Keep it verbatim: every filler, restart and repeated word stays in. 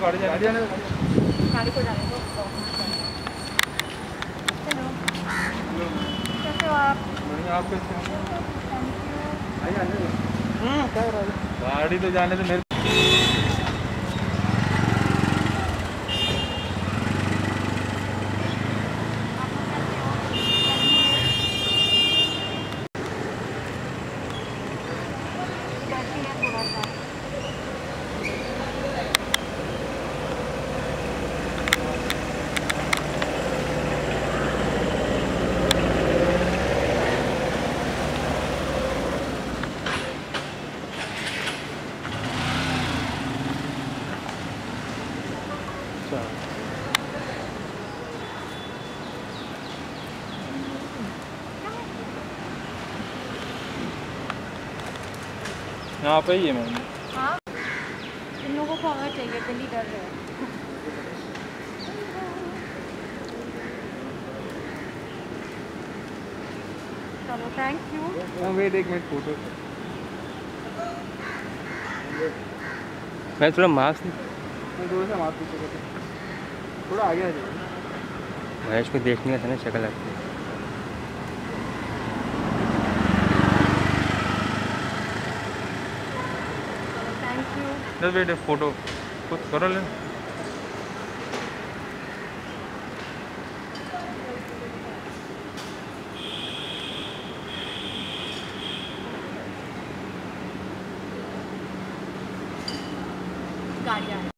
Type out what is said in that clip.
गाड़ी जाने गाड़ी गाड़ी को जाने दो। हेलो, कैसे हो आप? बढ़िया, आप कैसे हैं? Thank you. हम्म क्या हो रहा है? गाड़ी तो जाने दो मेरे। यहाँ पे ही है मैम। हाँ, इन लोगों को आना चाहिए, दिल्ली डर रहे हैं। चलो थैंक यू। वेट एक मिनट, फोटो मैं थोड़ा मास्क थोड़ा सा मास्क पीछे करते, थोड़ा आगे आ जाइए। महेश को देखने का था ना, शक्ल लगती है। Thank you. बस वेट, फोटो कुछ करो ले। गाड़ी आ